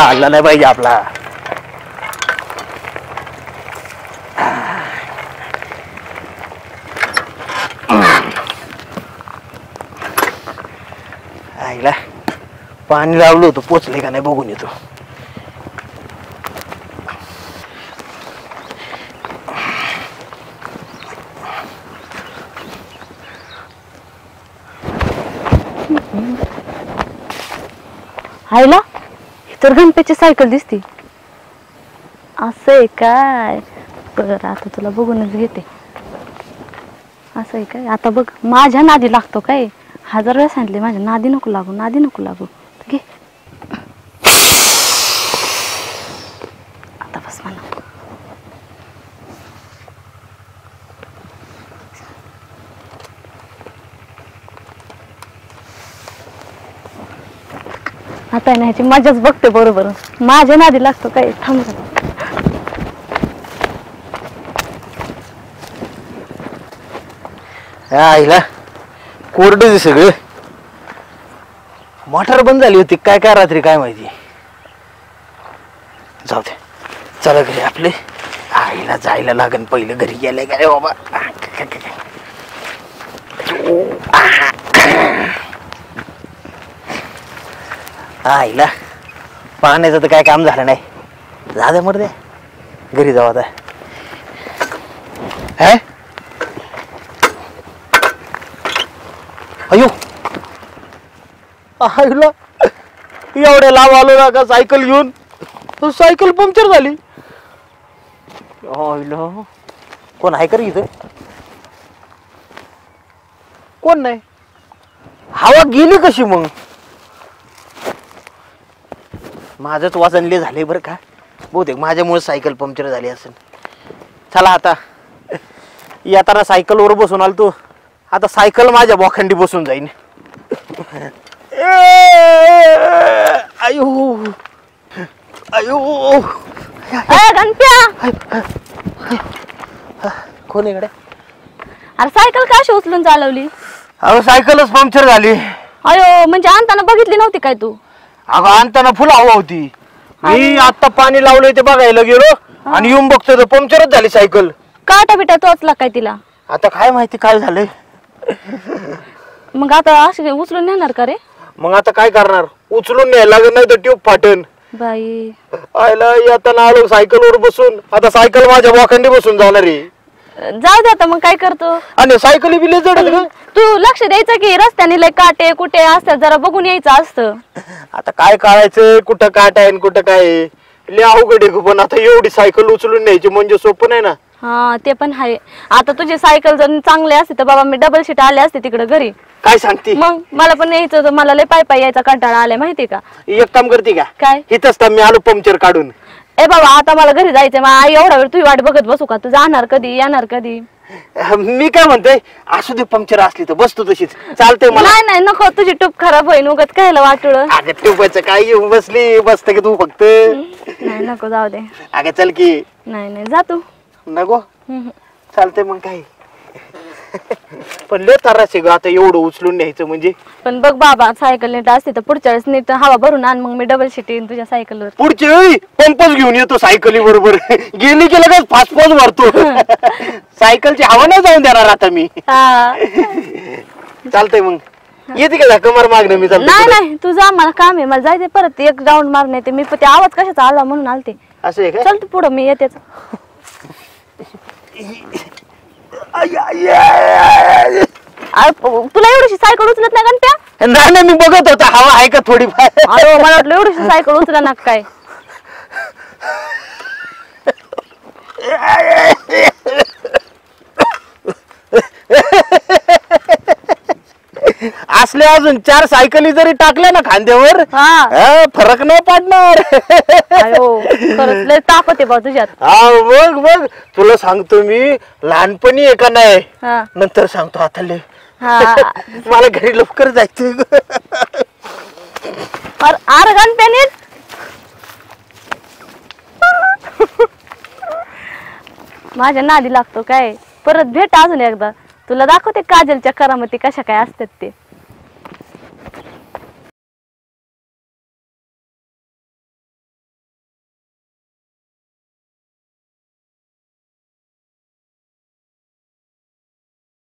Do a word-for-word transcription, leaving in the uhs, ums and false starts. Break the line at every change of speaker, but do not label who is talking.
हल्ला नाही पाहिजे आपला. आईला पाणी लावलं होतं, पोचले का नाही बघून येतो.
आईला तर गणपतीची सायकल दिसती. असं आहे काय? बरं आता तुला बघूनच घेते. असं आहे काय? आता बघ माझ्या नादी लागतो काय? हजार वेळा सांगितले माझ्या नादी नको लागू, नादी नको लागू. घे आता बस म्हणा. आता आहे ना ह्याची मजाच बघते बरोबर. माझ्या नादी लागतो काय? थांब.
आईला कोरडे सगळे. मोटार बंद झाली होती काय काय रात्री काय माहिती. जाऊ दे चला घरी आपले. आईला जायला लागन पहिलं घरी गेले काय बाबा. आईला पाण्याचं तर काय काम झालं नाही. जा दे मर दे घरी जाऊ आता. है अयो आईला एवढ्या लांब आलो ना का सायकल घेऊन. सायकल पंक्चर झाली. आईला कोण आहे कर इथं? कोण नाही. हवा गेली कशी मग? माझंच वाजनले झाले बरं का. बहुतेक माझ्यामुळे सायकल पंक्चर झाली असेल. चला आता येताना सायकलवर बसून आलतो, आता सायकल माझ्या बोखंडी बसून जाईन. अयो अयो
गणप्या
कोण इकडे?
अरे सायकल कशी उचलून चालवली?
अहो सायकलच पंक्चर झाली.
अयो म्हणजे आणताना बघितली नव्हती काय तू?
अगं आणताना फुल हवा होती. मी आता पाणी लावलंय ते बघायला गेलो आणि येऊन बघतो तर पंक्चरच झाली सायकल.
काटा बिटा टोचला काय तिला?
आता काय माहिती काय झालंय.
मग आता अशी उचलून नेणार का रे?
मग आता काय करणार? उचलून न्यायला लागत नाही तर ट्यूब फाटन.
बाई
आयला येताना आलो सायकलवर बसून, आता सायकल माझ्या बोखंडी बसून जाणार आहे.
जाऊ दे आता मग काय करतो.
आणि सायकली बिले जडत का?
तू लक्ष द्यायचं की रस्त्याने लय काटे कुठे असतात जरा बघून यायचं असतं.
आता काय काढायचं कुठं काट आहे कुठं काय लय अवघड आहे. पण आता एवढी सायकल उचलून न्यायची म्हणजे सोपं नाही ना.
हा ते पण आहे. आता तुझी सायकल जर चांगली असते तर बाबा मी डबल शीट आले असते तिकडे घरी.
काय सांगते?
मग मला पण यायचं होतं. मला लय पाय पाय यायचा कंटाळा आलाय माहितीये का.
एक काम करते का?
काय?
इथंच तर मी आलो पंक्चर काढून.
ए बाबा आता मला घरी जायचंय. मग आई एवढा वेळ तुझी वाट बघत बसू का? तू जाणार कधी येणार कधी?
मी काय म्हणतोय असू दे पंक्चर असली तर बसतो तशीच चालतंय मला.
नाही नाही नको तुझी टूप खराब होईल उगत कायला वाटुळ.
अगं ट्यूबचं काय येऊन बसली बसत की तू फक्त.
नाही नको जाऊ दे.
अगं चल की.
नाही नाही जा तू.
नको चालतंय मग काय. पण लय त्रास आहे ग आता एवढं उचलून न्यायचं म्हणजे.
पण बघ बाबा सायकल नीट असते तर पुढच्या वेळेस नीट हवा भरून आण. मग मी डबल शीट येईन तुझ्या सायकलवर.
पुढच्या वेळी पंपच घेऊन येतो सायकली बरोबर. गेली की लगेच फासफास भरतो. सायकलची हवा नाही जाऊन देणार आता मी. चालतंय मग येते का कमर मागणं मी.
नाही नाही तू जा मला काम आहे. मला जायचंय परत एक राऊंड मारून येते मी. ते आवाज कशाचा आला म्हणून आलते.
असं आहे का?
चल तू पुढं मी येतेच. तुला एवढीशी सायकल उचलत नाही गणप्या?
नाही नाही मी बघत होता हवा आहे का थोडीफार.
अरे मला वाटलं एवढीशी सायकल उचला ना काय.
असल्या अजून चार सायकली जरी टाकल्या ना खांद्यावर फरक नाही पडणार.
खरंच लय ताकद आहे बा तुझ्यात.
हा बघ बघ तुला सांगतो मी लहानपणी आहे का नाही नंतर सांगतो आता लय. मला घरी लवकर जायचं.
अरे गणप्याने माझ्या नादी लागतो काय. परत भेट अजून एकदा तुला दाखवते काजलच्या करामती कशा काय असतात ते.